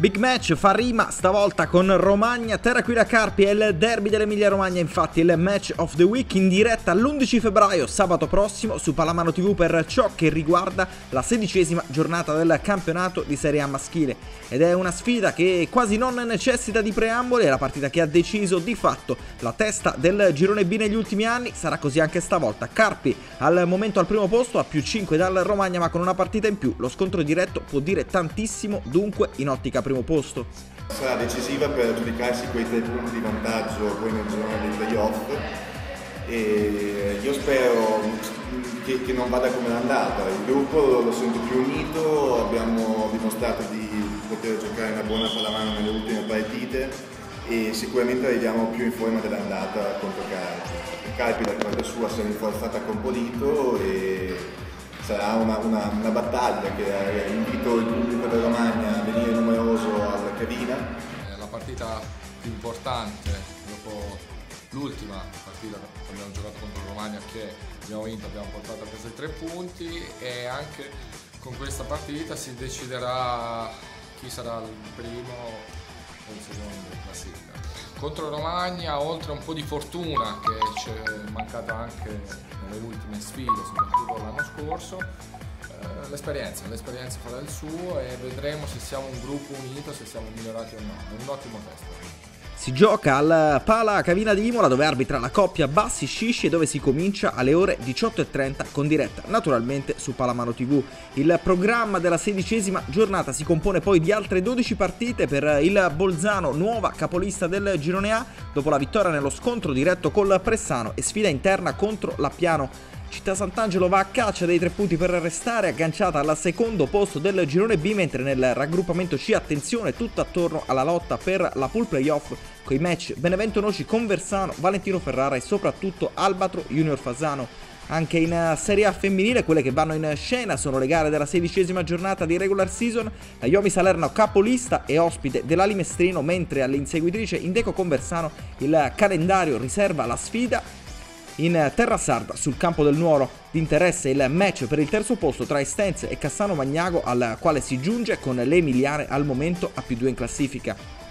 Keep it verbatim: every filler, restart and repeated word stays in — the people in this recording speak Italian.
Big match fa rima stavolta con Romagna, Terraquila Carpi, è il derby dell'Emilia Romagna, infatti il match of the week in diretta l'undici febbraio, sabato prossimo, su Palamano tivù per ciò che riguarda la sedicesima giornata del campionato di Serie A maschile. Ed è una sfida che quasi non necessita di preamboli, è la partita che ha deciso di fatto la testa del girone B negli ultimi anni, sarà così anche stavolta. Carpi al momento al primo posto, a più cinque dal Romagna, ma con una partita in più. Lo scontro diretto può dire tantissimo, dunque in ottica primo posto. Sarà decisiva per giudicarsi quei tre punti di vantaggio poi nel girone dei playoff, e io spero che, che non vada come è andata. Il gruppo lo sento più unito, abbiamo dimostrato di poter giocare una buona pallamano nelle ultime partite e sicuramente arriviamo più in forma dell'andata contro Carpi. Carpi da parte sua si è rinforzata con Polito e sarà una, una, una battaglia che invito il pubblico della Romagna a venire numeroso alla cabina. È la partita più importante dopo l'ultima partita che abbiamo giocato contro il Romagna, che abbiamo vinto, abbiamo portato a casa i tre punti, e anche con questa partita si deciderà chi sarà il primo o il secondo in classifica. Contro Romagna, oltre a un po' di fortuna che ci è mancata anche nelle ultime sfide, soprattutto l'anno scorso, eh, l'esperienza, l'esperienza farà il suo e vedremo se siamo un gruppo unito, se siamo migliorati o no. È un ottimo test. Si gioca al Pala Cavina di Imola, dove arbitra la coppia Bassi-Scisci e dove si comincia alle ore diciotto e trenta con diretta naturalmente su Palamano tivù. Il programma della sedicesima giornata si compone poi di altre dodici partite per il Bolzano, nuova capolista del girone A, dopo la vittoria nello scontro diretto col Pressano, e sfida interna contro l'Appiano. Città Sant'Angelo va a caccia dei tre punti per restare agganciata al secondo posto del girone B, mentre nel raggruppamento C, attenzione, tutto attorno alla lotta per la pool playoff con i match Benevento Noci Conversano, Valentino Ferrara e soprattutto Albatro Junior Fasano. Anche in Serie A femminile quelle che vanno in scena sono le gare della sedicesima giornata di regular season. La Iomi Salerno capolista e ospite dell'Alimestrino, mentre all'inseguitrice Indeco Conversano il calendario riserva la sfida in terra sarda sul campo del Nuoro. Di interesse il match per il terzo posto tra Estense e Cassano Magnago, al quale si giunge con le emiliane al momento a più due in classifica.